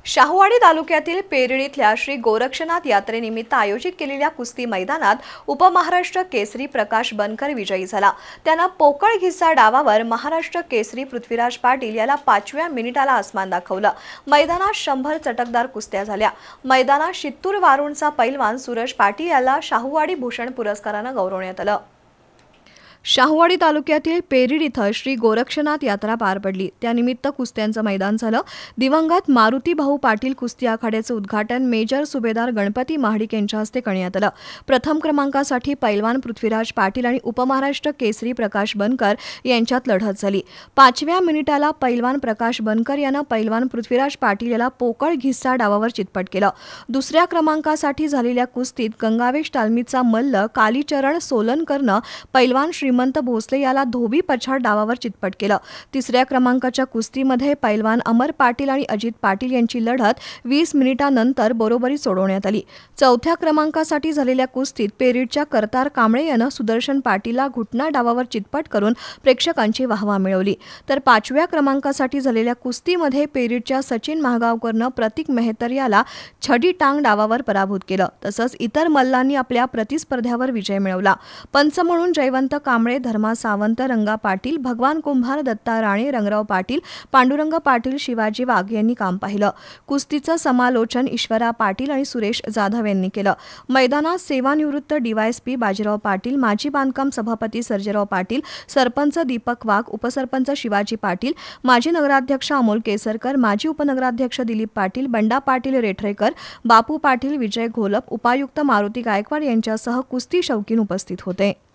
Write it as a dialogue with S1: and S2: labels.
S1: शाहूवाडी तालुक्यातील पेरडी इथल्या श्री गोरक्षनाथ यात्रेनिमित्त आयोजित केलेल्या कुस्ती मैदानात उपमहाराष्ट्र केसरी प्रकाश बनकर विजयी झाला। त्यानं पोकळ घिस्सा डावावर महाराष्ट्र केसरी पृथ्वीराज पाटील याला 5व्या मिनिटाला आसमान दाखवलं। मैदानात 100 चटकदार कुस्त्या झाल्या। मैदानात शित्तूर वारुणचा पैलवान सूरज पाटील याला शाहूवाडी भूषण पुरस्कारानं गौरवण्यात आलं। शाहूवाडी तालुक्यातील पेरडी इथं श्री गोरक्षनाथ यात्रा पार पडली। त्यानिमित्त कुस्त्यांचं मैदान झालं। दिवंगत मारुती भाऊ पाटील कुस्ती आखाड्याचं उद्घाटन मेजर सुभेदार गणपती महाडिक यांच्या हस्ते करण्यात आलं। प्रथम क्रमांकासाठी पैलवान पृथ्वीराज पाटील आणि उपमहाराष्ट्र केसरी प्रकाश बनकर यांच्यात लढत झाली। 5व्या मिनिटाला पैलवान प्रकाश बनकर यानं पैलवान पृथ्वीराज पाटील याला पोकळ घिस्सा डावावर चितपट केलं। दुसऱ्या क्रमांकासाठी झालेल्या कुस्तीत गंगावेश तालमीचा मल्ल कालीचरण सोलनकरनं पैलवान श्रीमंत भोसले याला धोबी पछाड डावावर चितपट केलं। तिसऱ्या क्रमांकाच्या कुस्तीमध्ये पैलवान अमर पाटील आणि अजित पाटील यांची लढत 20 मिनिटांनंतर बरोबरी सोडवण्यात आली। चौथ्या क्रमांकासाठी झालेल्या कुस्तीत पेरीडच्या करतार कांबळे यानं सुदर्शन पाटीलला घुटना डावावर चितपट करून प्रेक्षकांची वाहवा मिळवली। तर 5व्या क्रमांकासाठी झालेल्या कुस्तीमध्ये पेरीडच्या सचिन महागावकरनं प्रतीक मेहतर याला छडी टांग डावावर पराभूत केलं। तसंच इतर मल्लांनी आपल्या प्रतिस्पर्ध्यावर विजय मिळवला। पंच म्हणून जयवंत कांबळे, धर्मा सावंत, रंगा पाटील, भगवान कुंभार, दत्ता राणे, रंगराव पाटील, पांडुरंग पाटील, शिवाजी वाघ यांनी काम पाहिलं। कुस्तीचं समालोचन ईश्वरा पाटील आणि सुरेश जाधव यांनी केलं। मैदानात सेवानिवृत्त डीवायएसपी बाजीराव पाटील, माजी बांधकाम सभापती सर्जेराव पाटील, सरपंच दीपक वाघ, उपसरपंच शिवाजी पाटील, माजी नगराध्यक्ष अमोल केसरकर, माजी उपनगराध्यक्ष दिलीप पाटील, बंडा पाटील रेठरेकर, बापू पाटील, विजय घोलप, उपायुक्त मारुती गायकवाड यांच्यासह कुस्ती शौकीन उपस्थित होते।